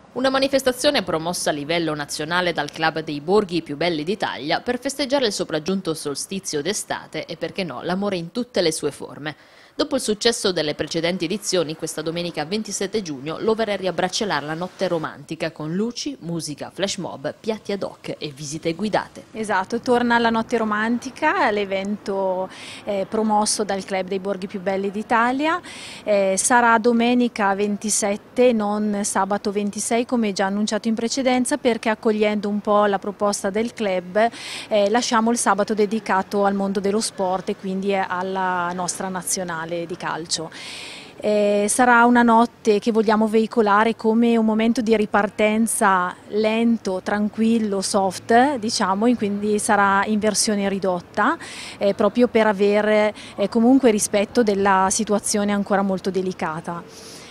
Una manifestazione promossa a livello nazionale dal Club dei Borghi più belli d'Italia per festeggiare il sopraggiunto solstizio d'estate e, perché no, l'amore in tutte le sue forme. Dopo il successo delle precedenti edizioni, questa domenica 27 giugno l'Over riabbraccerà la notte romantica con luci, musica, flash mob, piatti ad hoc e visite guidate. Esatto, torna la notte romantica, l'evento promosso dal Club dei Borghi più belli d'Italia. Sarà domenica 27, non sabato 26 come già annunciato in precedenza, perché accogliendo un po' la proposta del club lasciamo il sabato dedicato al mondo dello sport e quindi alla nostra nazionale di calcio. Sarà una notte che vogliamo veicolare come un momento di ripartenza lento, tranquillo, soft, diciamo, quindi sarà in versione ridotta, proprio per avere comunque rispetto della situazione ancora molto delicata.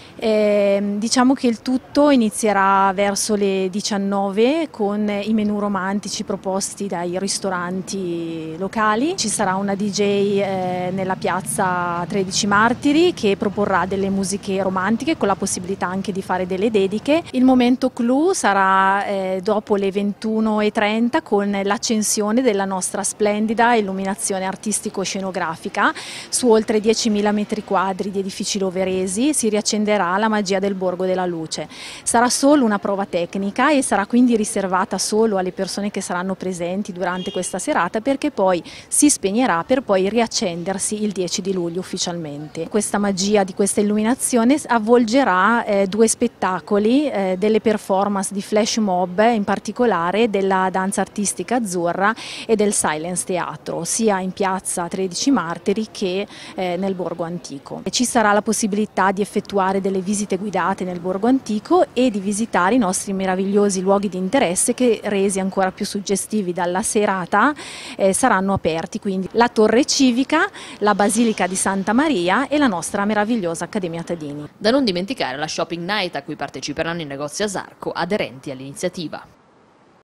Diciamo che il tutto inizierà verso le 19 con i menù romantici proposti dai ristoranti locali. Ci sarà una DJ nella piazza 13 Martiri che proporrà delle musiche romantiche con la possibilità anche di fare delle dediche. Il momento clou sarà dopo le 21:30 con l'accensione della nostra splendida illuminazione artistico-scenografica su oltre 10.000 metri quadri di edifici loveresi. Si riaccenderà la magia del Borgo della Luce. Sarà solo una prova tecnica e sarà quindi riservata solo alle persone che saranno presenti durante questa serata, perché poi si spegnerà per poi riaccendersi il 10 di luglio ufficialmente. Questa magia di questa illuminazione avvolgerà due spettacoli, delle performance di flash mob, in particolare della danza artistica azzurra e del silence teatro, sia in piazza 13 Martiri che nel Borgo Antico. Ci sarà la possibilità di effettuare delle visite guidate nel Borgo Antico e di visitare i nostri meravigliosi luoghi di interesse che, resi ancora più suggestivi dalla serata, saranno aperti, quindi la Torre Civica, la Basilica di Santa Maria e la nostra meravigliosa Accademia Tadini. Da non dimenticare la Shopping Night a cui parteciperanno i negozi Asarco aderenti all'iniziativa.